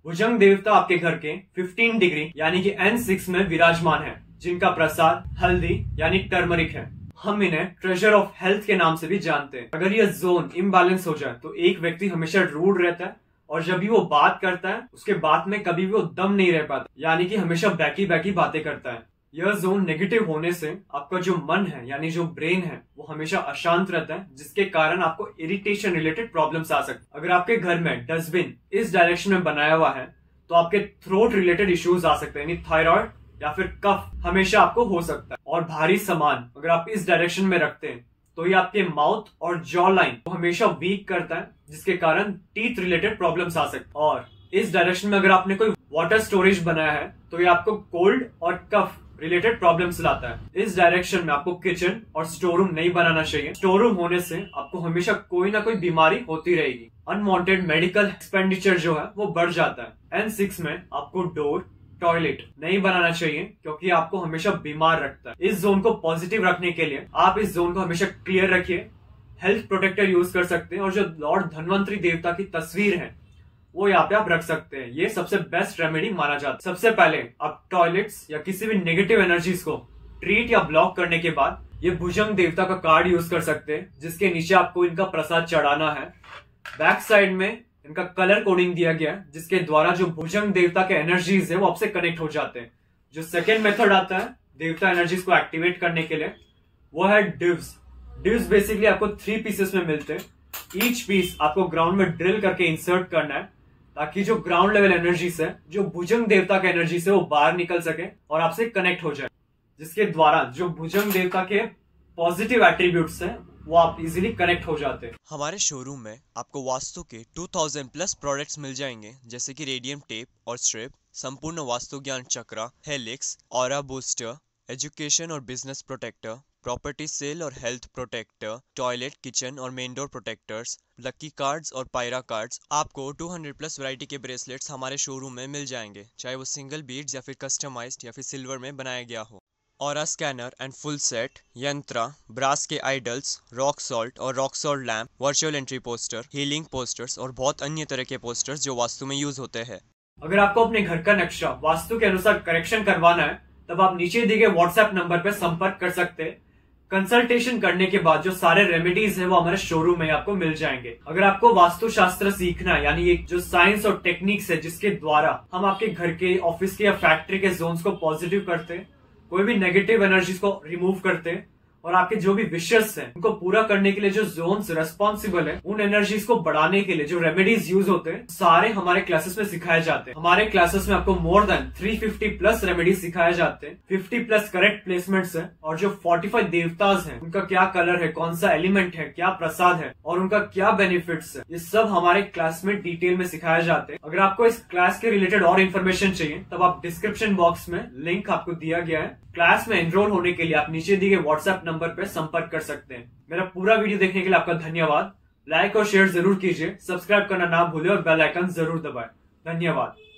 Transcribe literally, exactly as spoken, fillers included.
भुजंग देवता आपके घर के पंद्रह डिग्री यानी कि एन सिक्स में विराजमान है, जिनका प्रसाद हल्दी यानी टर्मरिक है। हम इन्हें ट्रेजर ऑफ हेल्थ के नाम से भी जानते हैं। अगर यह जोन इम्बैलेंस हो जाए तो एक व्यक्ति हमेशा रूड रहता है और जब भी वो बात करता है उसके बात में कभी भी वो दम नहीं रह पाता, यानी कि हमेशा बैकी बैकी बातें करता है। यह जोन नेगेटिव होने से आपका जो मन है यानी जो ब्रेन है वो हमेशा अशांत रहता है, जिसके कारण आपको इरिटेशन रिलेटेड प्रॉब्लम्स आ सकते। अगर आपके घर में डस्टबिन इस डायरेक्शन में बनाया हुआ है तो आपके थ्रोट रिलेटेड इश्यूज आ सकते हैं, यानी थायराइड या फिर कफ हमेशा आपको हो सकता है। और भारी सामान अगर आप इस डायरेक्शन में रखते हैं तो ये आपके माउथ और जॉ लाइन को हमेशा वीक करता है, जिसके कारण टीथ रिलेटेड प्रॉब्लम्स आ सकते हैं। और इस डायरेक्शन में अगर आपने कोई वाटर स्टोरेज बनाया है तो ये आपको कोल्ड और कफ रिलेटेड प्रॉब्लम्स लाता है। इस डायरेक्शन में आपको किचन और स्टोर रूम नहीं बनाना चाहिए। स्टोर रूम होने से आपको हमेशा कोई ना कोई बीमारी होती रहेगी। अनवांटेड मेडिकल एक्सपेंडिचर जो है वो बढ़ जाता है। एन सिक्स में आपको डोर टॉयलेट नहीं बनाना चाहिए क्योंकि आपको हमेशा बीमार रखता है। इस जोन को पॉजिटिव रखने के लिए आप इस जोन को हमेशा क्लियर रखिए। हेल्थ प्रोटेक्टर यूज कर सकते हैं और जो लॉर्ड धनवंतरी देवता की तस्वीर है वो यहाँ पे आप रख सकते हैं। ये सबसे बेस्ट रेमेडी माना जाता है। सबसे पहले आप टॉयलेट्स या किसी भी नेगेटिव एनर्जीज को ट्रीट या ब्लॉक करने के बाद ये भुजंग देवता का कार्ड यूज कर सकते हैं, जिसके नीचे आपको इनका प्रसाद चढ़ाना है। बैक साइड में इनका कलर कोडिंग दिया गया है, जिसके द्वारा जो भुजंग देवता के एनर्जीज है वो आपसे कनेक्ट हो जाते हैं। जो सेकेंड मेथड आता है देवता एनर्जीज को एक्टिवेट करने के लिए वो है डिव्स। डिव्स बेसिकली आपको थ्री पीसेस में मिलते हैं। ईच पीस आपको ग्राउंड में ड्रिल करके इंसर्ट करना है ताकि जो ग्राउंड लेवल एनर्जीज है, जो भुजंग देवता के एनर्जीज है वो बाहर निकल सके और आपसे कनेक्ट हो जाए, जिसके द्वारा जो भुजंग देवता के पॉजिटिव एट्रीब्यूट्स हैं वो आप इजीली कनेक्ट हो जाते हैं। हमारे शोरूम में आपको वास्तु के दो हज़ार प्लस प्रोडक्ट्स मिल जाएंगे, जैसे कि रेडियम टेप और स्ट्रिप, संपूर्ण वास्तु ज्ञान chakra, helix, aura booster, education और बिजनेस प्रोटेक्टर, प्रॉपर्टी सेल और हेल्थ प्रोटेक्टर, टॉयलेट, किचन और main door protectors, lucky cards और पायरा कार्ड्स। आपको दो सौ प्लस वैरायटी के ब्रेसलेट्स हमारे शोरूम में मिल जाएंगे, चाहे वो सिंगल बीड्स या फिर कस्टमाइज्ड या फिर सिल्वर में बनाया गया हो। Aura scanner and full set, yantra, brass के आइडल्स, रॉक सॉल्ट और rock salt lamp, virtual entry poster, healing posters और बहुत अन्य तरह के पोस्टर्स जो वास्तु में यूज होते हैं। अगर आपको अपने घर का नक्शा वास्तु के अनुसार करेक्शन करवाना है तब आप नीचे दिए गए व्हाट्सएप नंबर पर संपर्क कर सकते हैं। कंसल्टेशन करने के बाद जो सारे रेमेडीज है वो हमारे शोरूम में आपको मिल जाएंगे। अगर आपको वास्तु शास्त्र सीखना है, यानी एक जो साइंस और टेक्निक्स है जिसके द्वारा हम आपके घर के, ऑफिस के या फैक्ट्री के जोन्स को पॉजिटिव करते हैं, कोई भी नेगेटिव एनर्जीज को रिमूव करते हैं और आपके जो भी विशेष हैं उनको पूरा करने के लिए जो जोन्स रिस्पॉन्सिबल है, उन एनर्जीज को बढ़ाने के लिए जो रेमेडीज यूज होते हैं सारे हमारे क्लासेस में सिखाए जाते हैं। हमारे क्लासेस में आपको मोर देन तीन सौ पचास प्लस रेमेडीज सिखाए जाते हैं। पचास प्लस करेक्ट प्लेसमेंट्स हैं और जो पैंतालीस देवताज हैं उनका क्या कलर है, कौन सा एलिमेंट है, क्या प्रसाद है और उनका क्या बेनिफिट्स है, ये सब हमारे क्लास में डिटेल में सिखाया जाते हैं। अगर आपको इस क्लास के रिलेटेड और इन्फॉर्मेशन चाहिए तब आप डिस्क्रिप्शन बॉक्स में लिंक आपको दिया गया है। क्लास में एनरोल होने के लिए आप नीचे दिए गए व्हाट्सएप नंबर पर संपर्क कर सकते हैं। मेरा पूरा वीडियो देखने के लिए आपका धन्यवाद। लाइक और शेयर जरूर कीजिए, सब्सक्राइब करना ना भूले और बेल आइकन जरूर दबाएं। धन्यवाद।